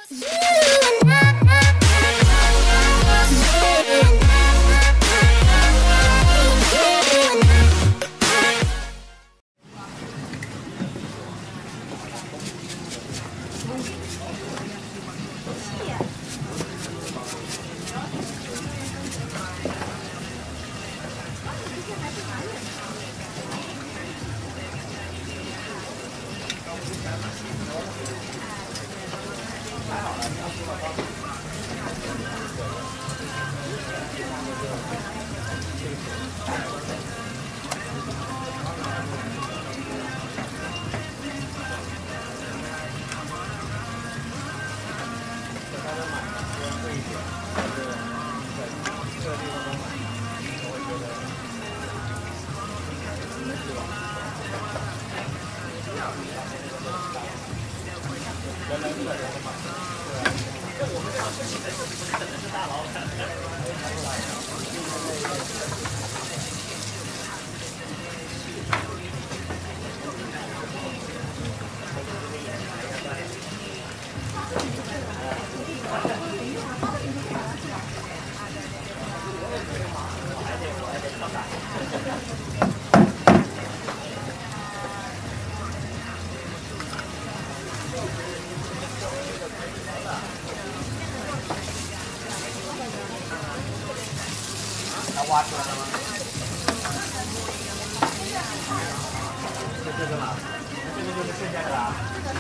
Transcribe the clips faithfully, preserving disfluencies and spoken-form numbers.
挖出来了吗？就这个嘛，那这个就是剩下的啦。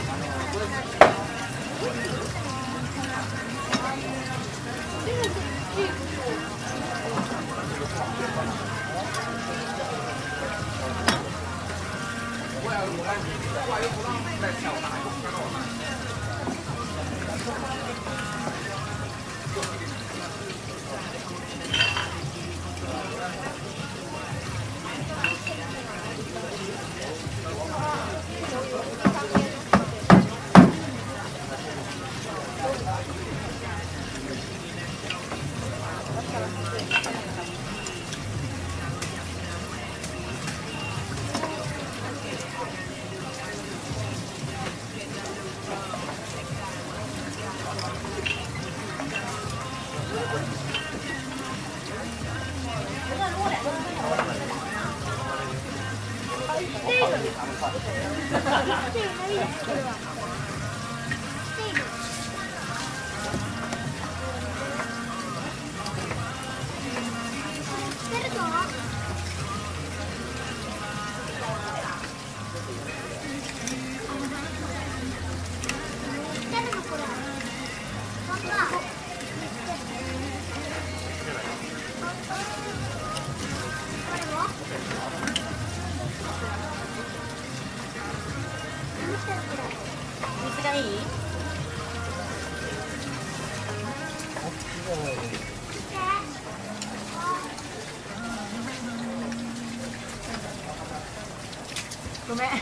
准备，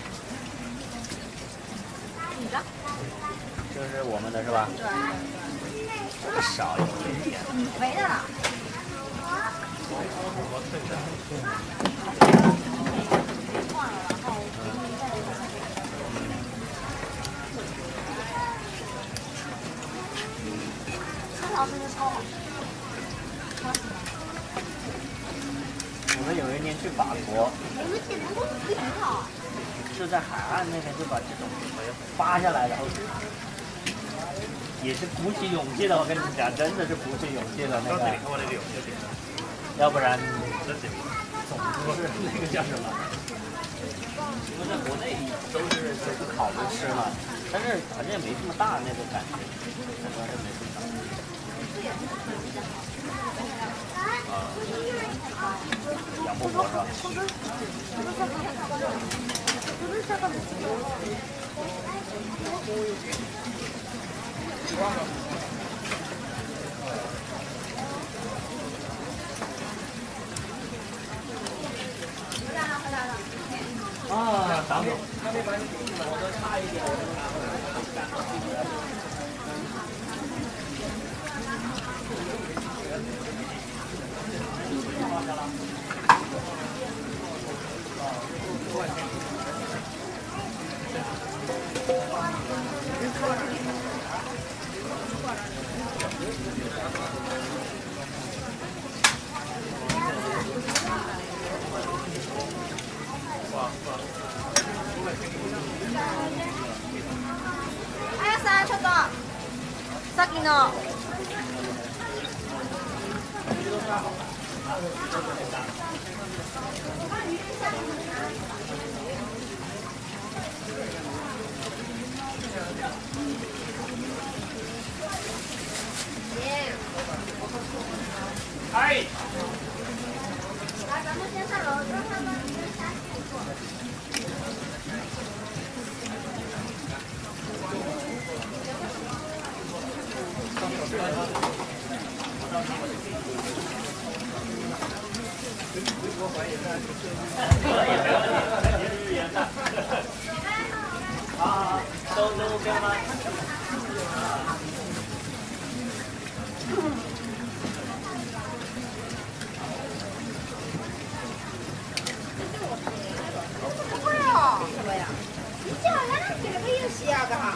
你的， 这是我们的是吧？ 对， 这个少一点点。 没的了。 我们有一年去法国，就在海岸那边就把这种扒下来，然后也是鼓起勇气的。我跟你们讲，真的是鼓起勇气的那个，要不然总不是那个叫什么？因为在国内都是随时烤着吃嘛，但是好像也没这么大那个感觉，很多人没这么大。啊，杨伯伯是吧？啊，党总，我都差一点。 さんちょっとさっきの。 はい。啊，都都跟吗？ 一応やらなければいいしやが。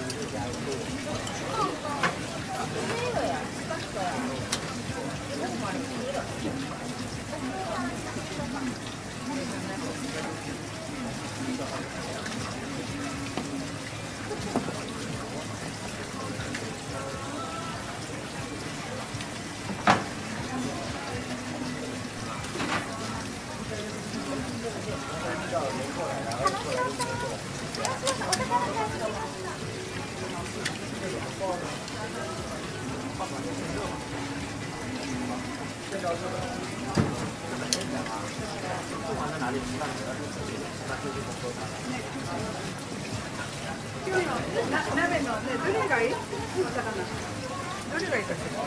鍋のね、どれがいい？お魚。どれがいいかしら。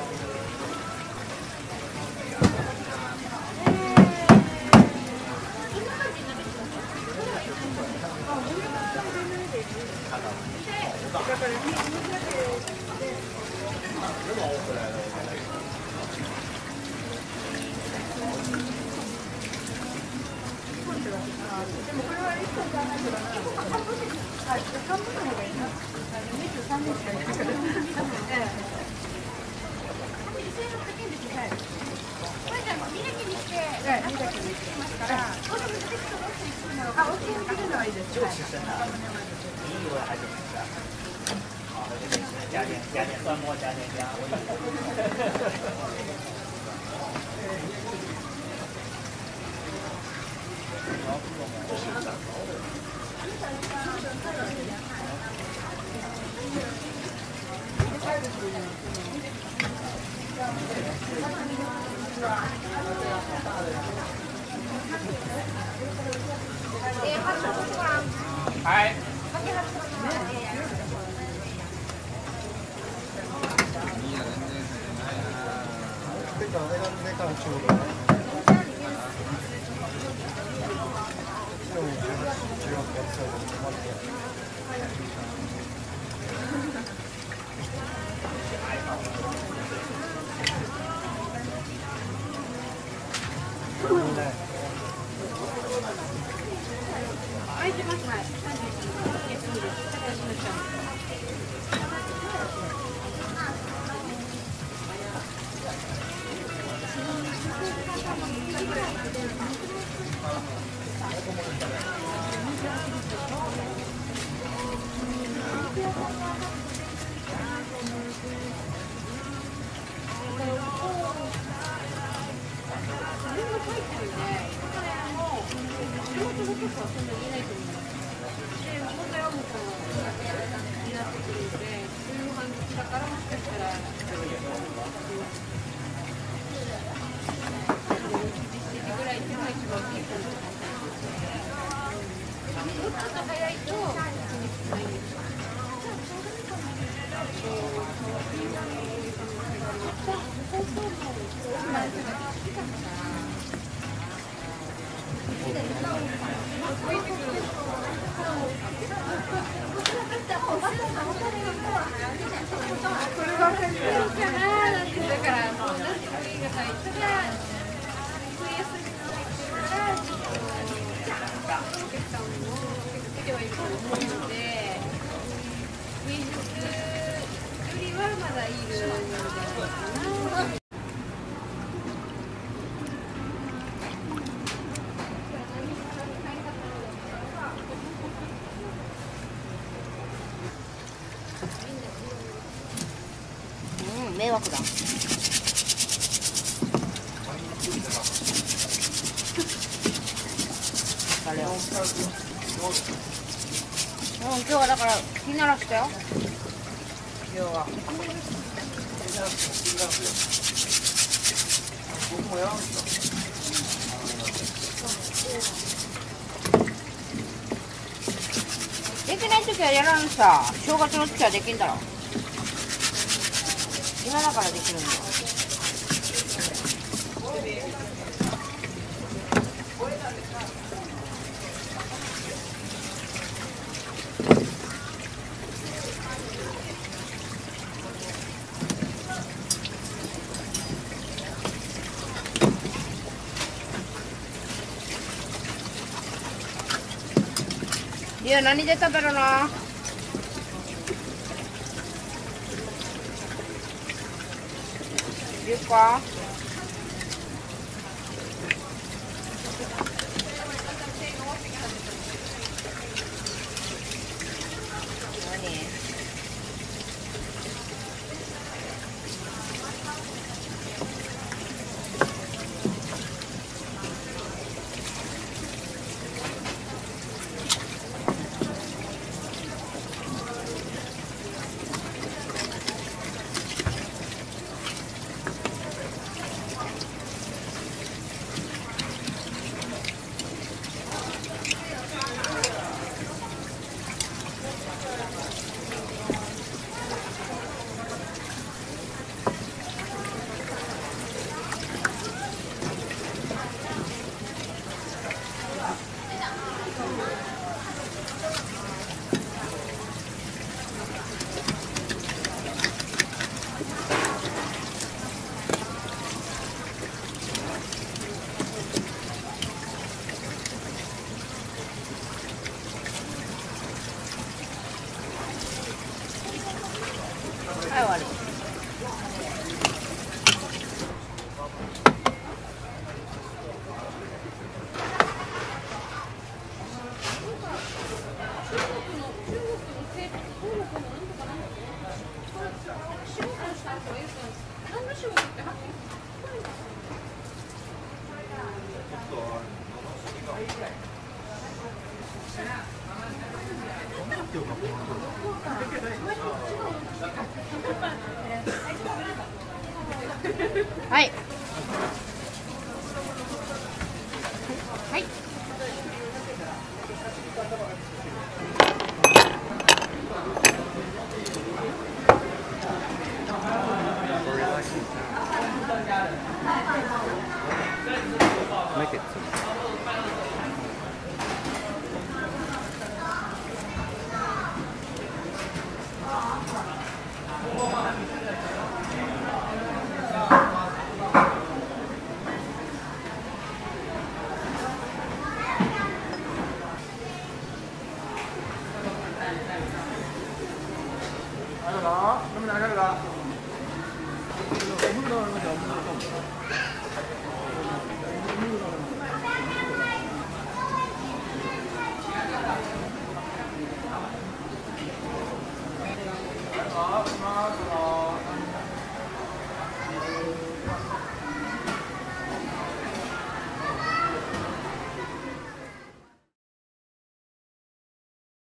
でもこれはいっこじゃないけどな。あ、半分の方がいいな。にじゅうさんにんしかいないから。ええ。これじゃあ見だけにして、ええ、見だけにしてますから。これ難しいとどうしていくの？あ、お家に切るのはいいです。はい。 你以为还是不是啊？好，那就加点加点蒜末，加点姜。はい。 空いてます。はい。 迷惑だ。あれを。うん、今日はだから気にならせたよ。今日は。僕もやるんですか。できないときはやらんさ。正月のときはできんだろ。今だからできるんだよ。いや、何で食べるの？いいか？何？はい、終わり。はい。はい。 Make it simple.